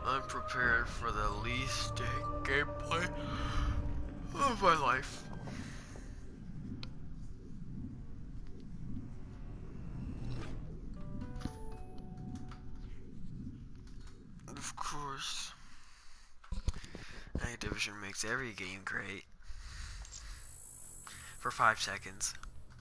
I'm prepared for the least gameplay of my life. Of course, Night Division makes every game great. For 5 seconds.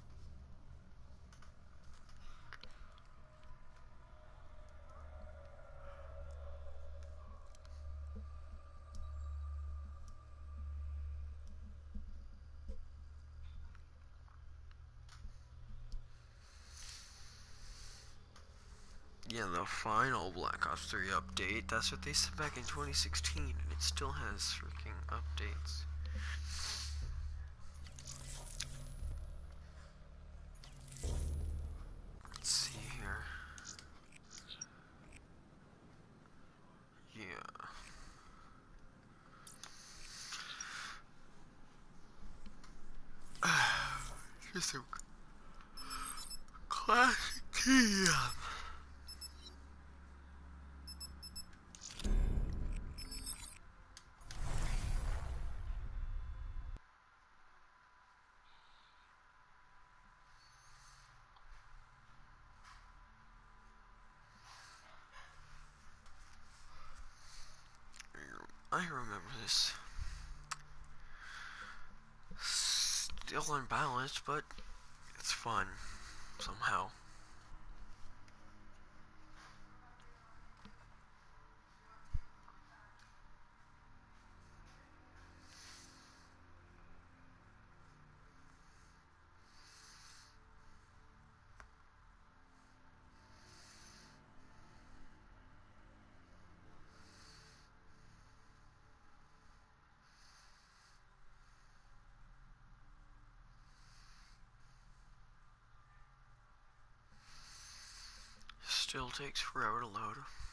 Yeah, the final Black Ops 3 update, that's what they said back in 2016, and it still has freaking updates. Let's see here. Yeah. Just a classic TM. I remember this. Still unbalanced, but it's fun somehow. Still takes forever to load.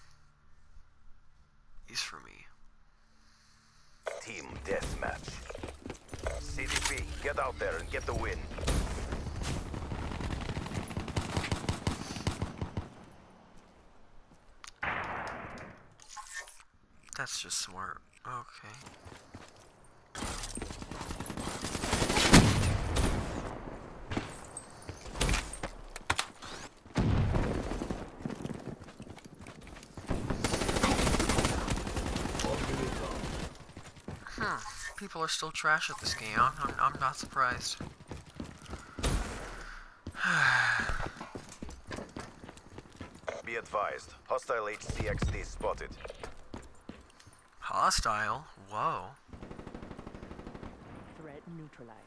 He's for me. Team deathmatch. CDP, get out there and get the win. That's just smart. Okay. People are still trash at this game. I'm not surprised. Be advised, hostile HCXD spotted. Hostile? Whoa. Threat neutralized.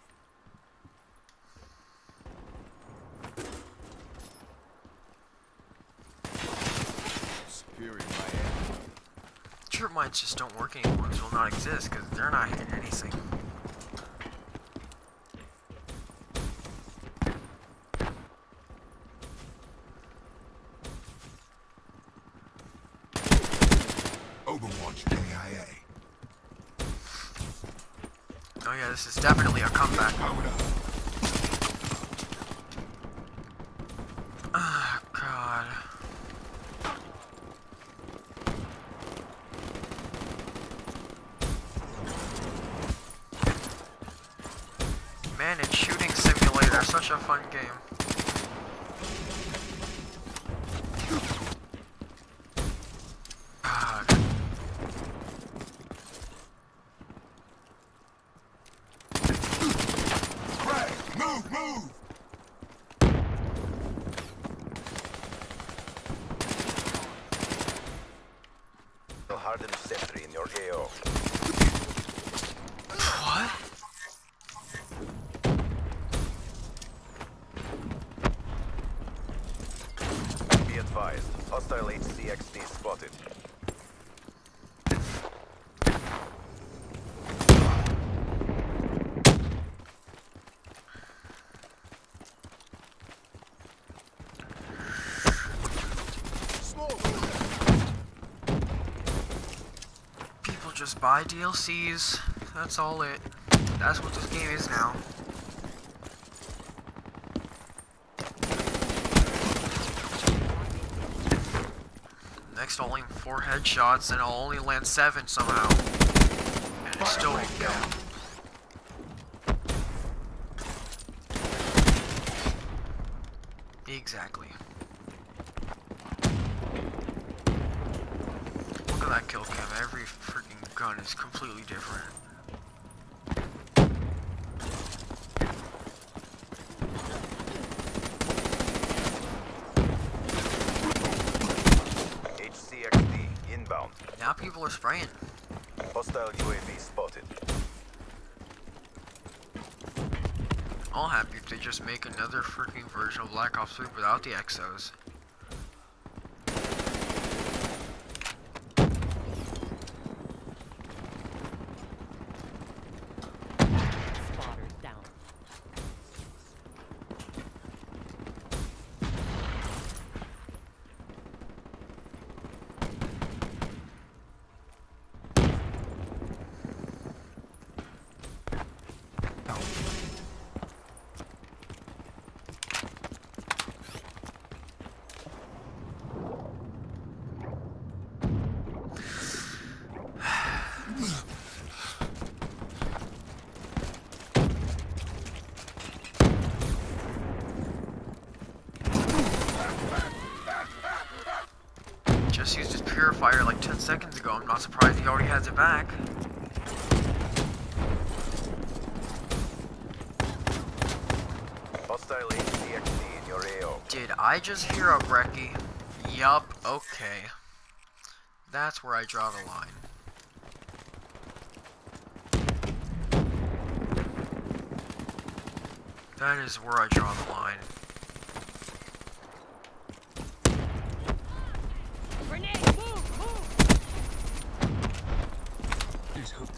Superior, my end. Trip mines just don't work anymore. These will not exist because they're not hitting anything. Overwatch AIA. Oh yeah, this is definitely a comeback. Powered up. Oh god. Man, it's Shooting Simulator, such a fun game. God. Greg, move! Hardened sentry in your AO. What? Be advised, hostile HCXD spotted. People just buy DLCs. That's all it. That's what this game is now. next to only 4 headshots, and I'll only land 7 somehow. And it still won't kill. Exactly. Look at that kill cam. Every freaking gun is completely different. HCXD inbound. Now people are spraying. Hostile UAV spotted. I'll happy if they just make another freaking version of Black Ops 3 without the exos. Spotters down. Just used his purifier like 10 seconds ago. I'm not surprised he already has it back. Hostile HCXD in your AO. Did I just hear a brekkie? Yup, okay. That's where I draw the line. That is where I draw the line. Grenade! Move! Move! He's hooked.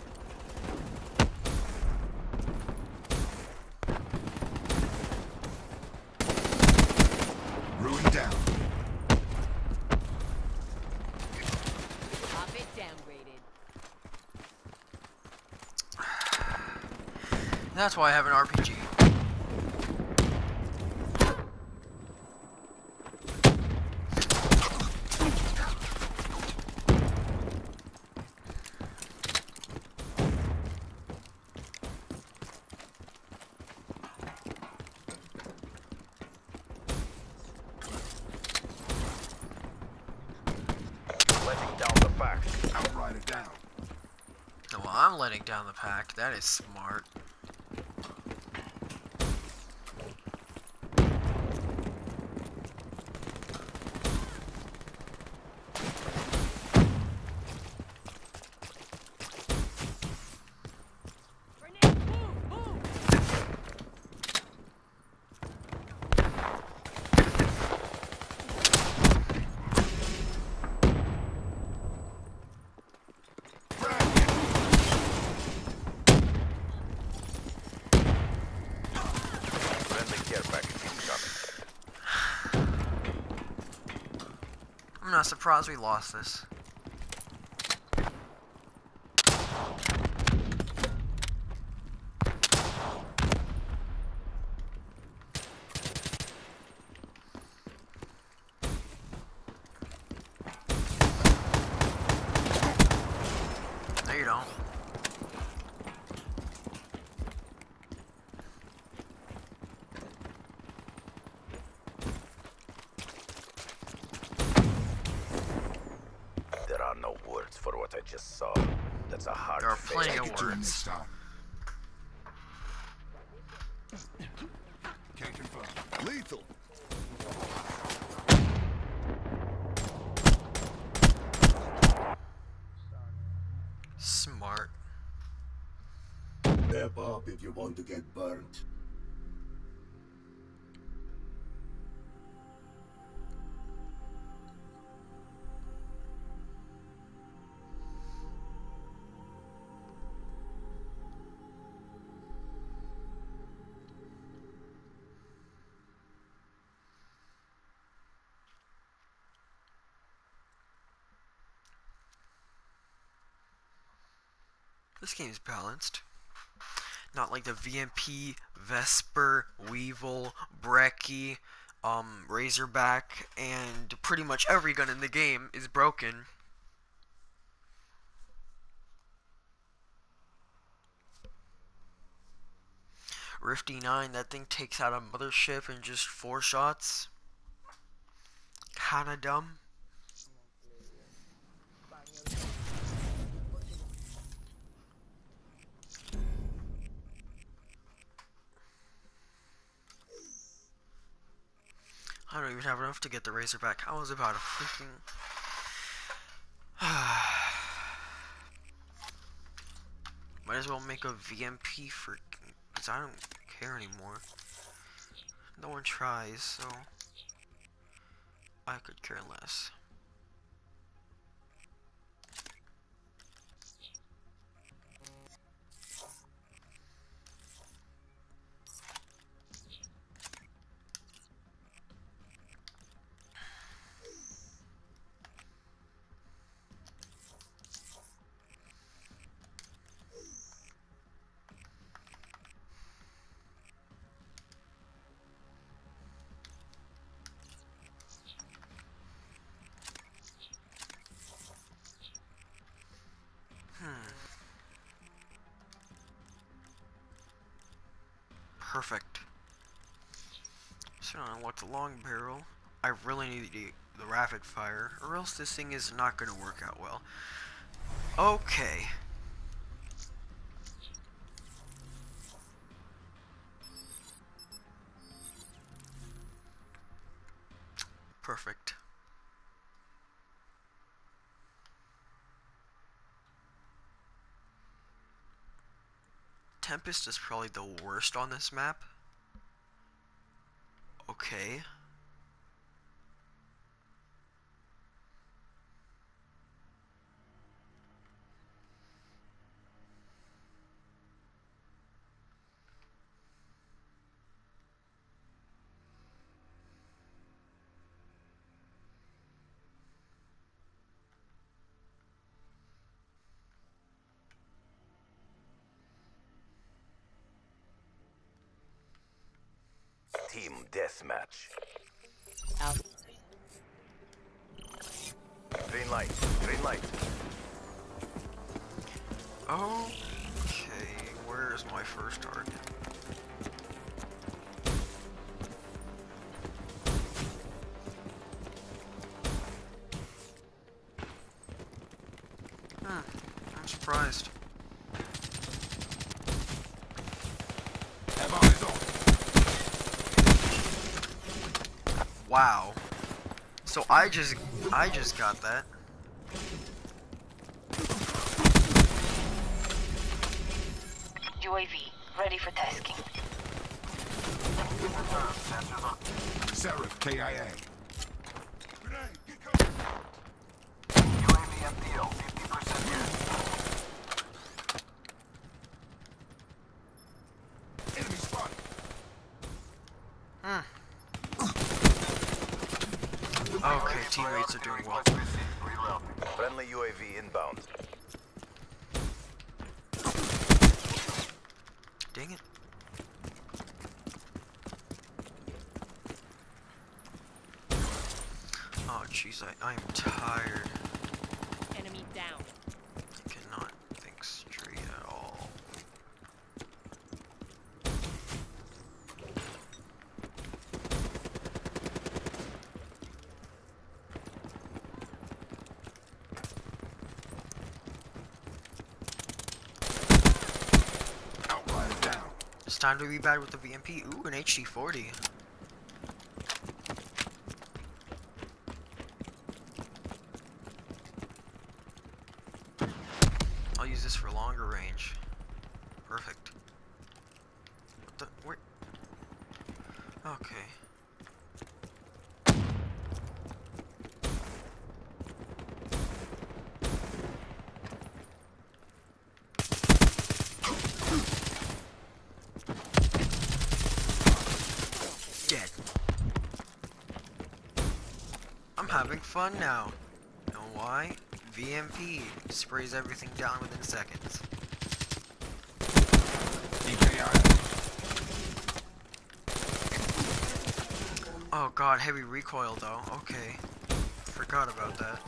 Ruin down. Top it downgraded. That's why I have an RPG. Letting down the pack. Outright it down. Well, I'm letting down the pack. That is smart. Grenade! Move! Move! Friendly care package incoming. I'm not surprised we lost this. No, you don't. There are no words for what I just saw. That's a hard There are fail. plenty Take of it to him words. this time. Can't confirm. Lethal. Smart. Step up if you want to get burnt. This game is balanced. Not like the VMP, Vesper, Weevil, Brekkie, Razorback, and pretty much every gun in the game is broken. Rifty 9, that thing takes out a mothership in just 4 shots. Kinda dumb. I don't even have enough to get the Razorback. I was about to freaking... Might as well make a VMP for... because I don't care anymore. No one tries, so... I could care less. Perfect. So I want the long barrel. I really need the rapid fire, or else this thing is not going to work out well. Okay. Perfect. Tempest is probably the worst on this map. Okay. Team deathmatch. Out. Green light. Green light. Okay, where's my first target? I'm surprised. Have eyes on. Wow. So I just got that. UAV, ready for tasking. Seraph KIA. UAV MPO 50% used. Enemy spotted. Okay, teammates are doing well. Friendly UAV inbound. Dang it. Oh jeez, I am tired. Enemy down. I cannot think straight at all. Outrider down. It's time to be bad with the VMP. Ooh, an HD40. I'll use this for longer range. Perfect. What the? Where? Okay. Dead. I'm having fun now. You know why? VMP sprays everything down within seconds. DKI. Oh god, heavy recoil though. Okay. Forgot about that.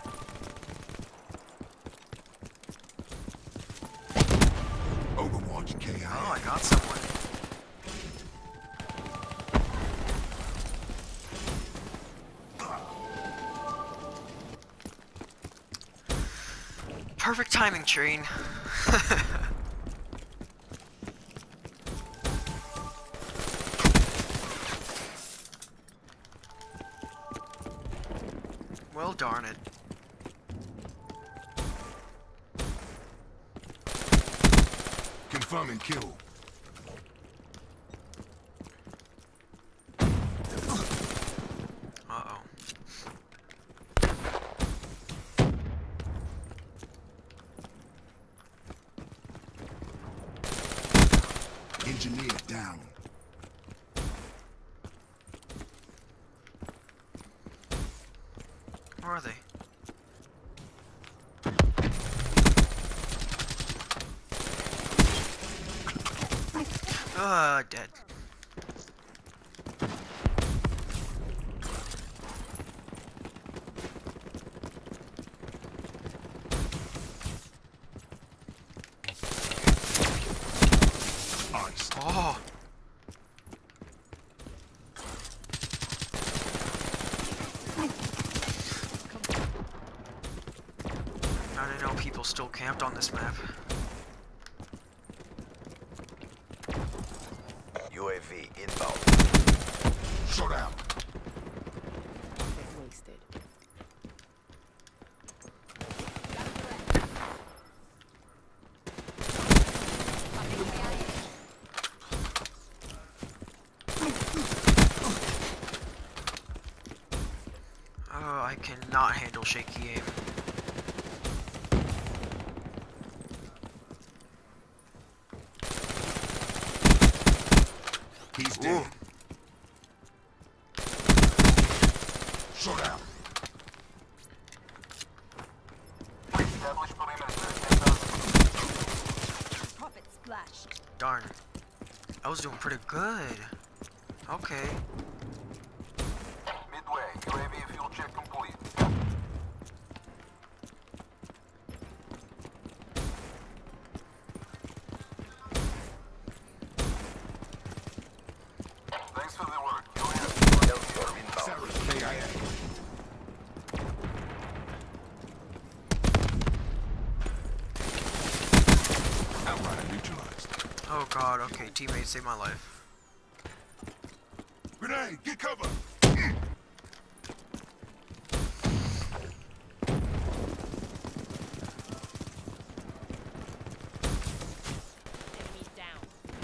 Overwatch KI. Oh, I got someone. Perfect timing, train. Well, darn it. Confirming kill. Uh-oh. Engineer down. Where are they? Dead. Ice. Oh. I didn't know people still camped on this map. UAV inbound. Shut out. Wasted. Oh, I cannot handle shaky aim. He's dead. Shut out. Profit splash. Darn. I was doing pretty good. Okay. Midway, UAV fuel check complete. Thanks for the work. Hellstorm inbound. Sarah's KIA. Outrider neutralized. Oh god, okay, teammate, save my life. Grenade, get cover. Enemy down.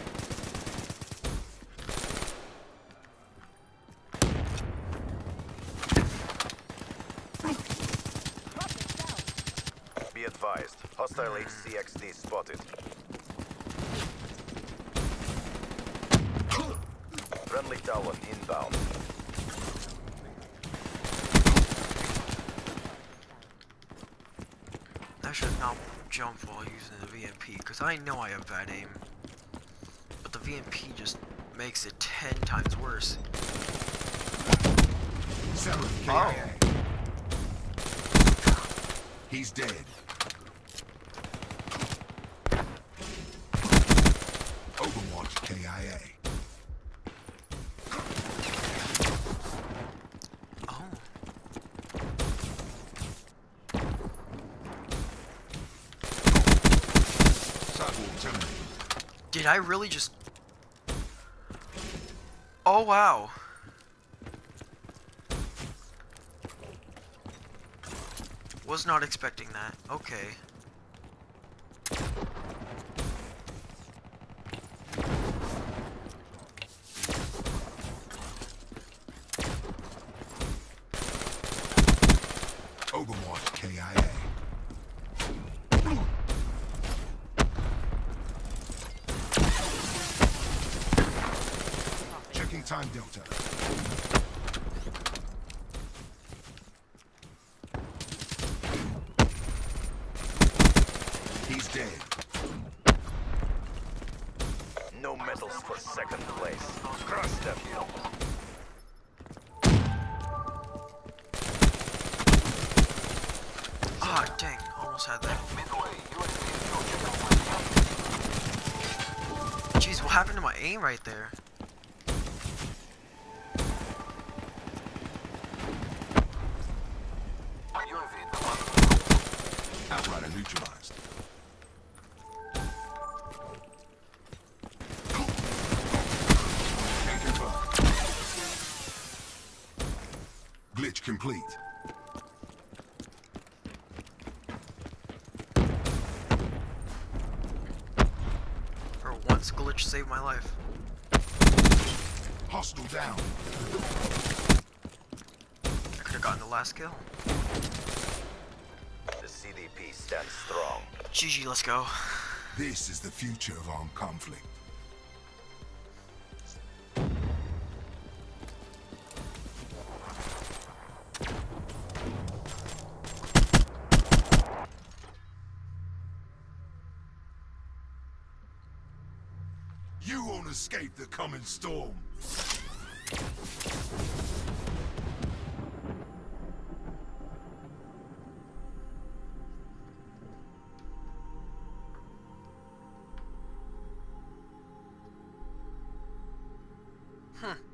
Profit down. Be advised. Hostile HCXD spotted. Friendly Talon inbound. I should not jump while using the VMP, because I know I have bad aim. But the VMP just makes it 10 times worse. Sarah's Oh. KIA. He's dead. Overwatch KIA. Oh. Sidewall terminated. Did I really just... Oh wow. Was not expecting that. Okay. Overwatch KIA. Checking time delta. He's dead. No medals for second place. Crush them. Dang, almost had that. Midway, UAV fuel check complete. Jeez, what happened to my aim right there? UAV deployed. Outrider neutralized. Taken fire. Glitch complete. For once, glitch saved my life. Hostile down. I could have gotten the last kill. The CDP stands strong. GG, let's go. This is the future of armed conflict. You won't escape the coming storm. Hmm.